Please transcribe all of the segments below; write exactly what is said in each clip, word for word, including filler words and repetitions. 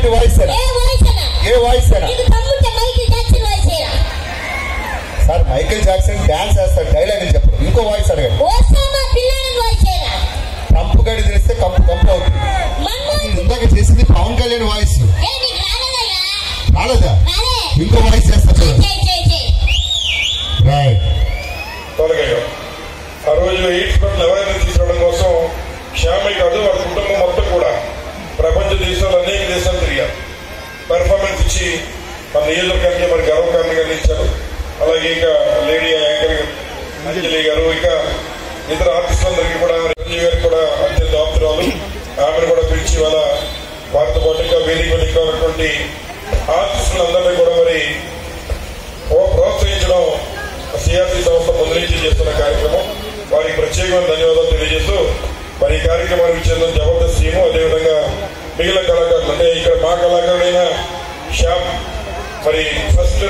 Voice ఏ voice sir Michael Jackson dance వేస్తాడు, dialogue చెప్పడు. ఇంకో వాయిస్ అడగండి. కంపు గడి తెలిస్తే కంపు కంపు అవుతుంది. ఇందాక చేసింది పవన్ కళ్యాణ్ వాయిస్ రాలేదా? ఇంకో వాయిస్ చేస్తాడు. ఆ రోజు ఎయిడ్స్ పట్ల అవేర్నెస్ తీసుకోవడం కోసం శ్యామే కాదు వాళ్ళ కుటుంబం మొత్తం కూడా ప్రపంచ దేశాలు అనేక దేశాలు తిరిగారు. పెర్ఫార్మెన్స్ ఇచ్చి మన నియోజకవర్గానికి మరి గర్వకారణంగా ఇచ్చారు. అలాగే ఇక లేడీ యాంకర్ అంజలి గారు, ఇక ఇతర ఆర్టిస్టులందరికీ కూడా రంజీవ్ గారికి కూడా అత్యంత ఆప్తురాలు, ఆమెను కూడా పిలిచి వాళ్ళ వారితో పాటు ఇంకా వేదిక ఇంకా ఉన్నటువంటి ఆర్టిస్టులందరినీ కూడా మరి ప్రోత్సహించడం సిఆర్సీ సంస్థ ముందు నుంచి చేస్తున్న కార్యక్రమం. వారికి ప్రత్యేకమైన ధన్యవాదాలు తెలియజేస్తూ మరి ఈ కార్యక్రమానికి చెందిన జబర్దస్త్ టీము, అదేవిధంగా మిగిలిన కళాకారులు, అంటే ఇక్కడ మా కళాకారుడైన శ్యామ్ మరి ఫస్ట్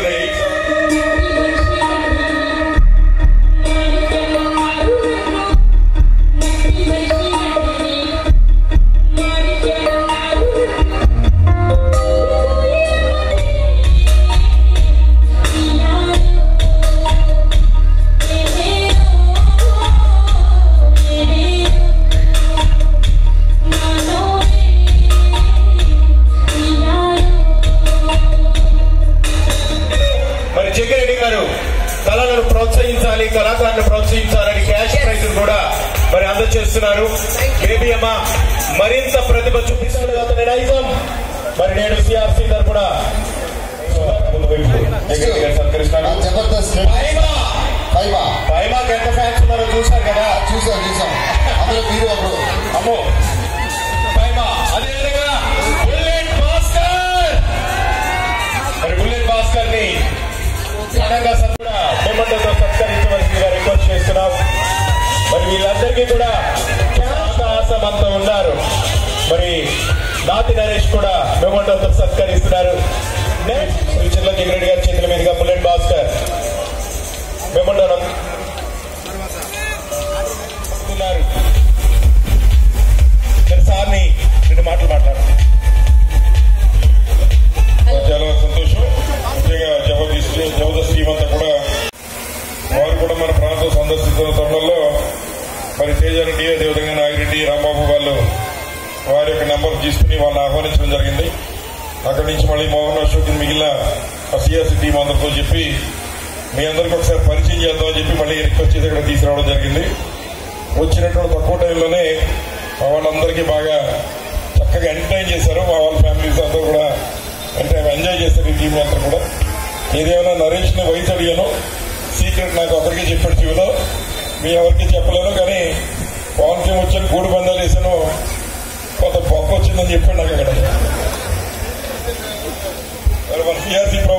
కళలను ప్రోత్సహించాలి, కళాకారులను ప్రోత్సహించాలని క్యాష్ ప్రైజ్ కూడా మరి అందజేస్తున్నారు. బేబీ అమ్మ మరింత ప్రతిభ చూపిస్తున్న నైజం మరి నేడు సిఆర్సీ తరపున సత్కరిస్తున్నాను. పైమాకి ఎంత ఫ్యాన్స్ ఉన్నారో చూసారు కదా? చూసాం చూసాం అందులో మీరు అప్పుడు అమ్మో పైమా. అదేవిధంగా బుల్లెట్ భాస్కర్ మరి బుల్లెట్ భాస్కర్ ని మేమంటతో సత్కరించవలసిందిగా రిక్వెస్ట్ చేస్తున్నాం. మరి వీళ్ళందరికీ కూడా ఆసం అంతా ఉన్నారు. మరి నాతి నరేష్ కూడా మేమంటతో సత్కరిస్తున్నారు. శ్రీ చిల్ల జగరెడ్డి గారి చేతుల మీదుగా బుల్లెట్ భాస్కర్ మేమంటో సార్ని రెండు మాటలు మాట్లాడారు. చాలా సంతోషం. ముఖ్యంగా జబర్దస్త్ జబర్దస్త్ టీం అంతా కూడా వారు కూడా మన ప్రాంతం సందర్శిస్తున్న తరుణంలో మరి తేజారెడ్డి, అదేవిధంగా నాగిరెడ్డి, రాంబాబు వాళ్ళు వారి యొక్క నెంబర్ తీసుకుని వాళ్ళని ఆహ్వానించడం జరిగింది. అక్కడి నుంచి మళ్ళీ మోహన్ అశోక్ మిగిలిన సిఆర్సీ టీం అందరితో చెప్పి మీ అందరికి ఒకసారి పరిచయం చేద్దామని చెప్పి మళ్ళీ రిక్వెస్ట్ చేసి ఇక్కడ తీసుకురావడం జరిగింది. వచ్చినటువంటి తక్కువ టైంలోనే వాళ్ళందరికీ బాగా చక్కగా ఎంటర్టైన్ చేశారు. మా వాళ్ళ ఫ్యామిలీస్ అందరూ కూడా అంటే ఎంజాయ్ చేస్తారు ఈ టీం అంతా కూడా. ఏదేమైనా నరేష్ ని వయసు అడిగాను, సీక్రెట్ నాకు ఒకరికి చెప్పాడు జీవులో, మీ ఎవరికి చెప్పలేను. కానీ పవన్ టీం వచ్చాను, గూడు బంధాలు వేసాను, కొంత పప్పు వచ్చిందని చెప్పాడు నాకు అక్కడ. మరి మన సిఆర్సీ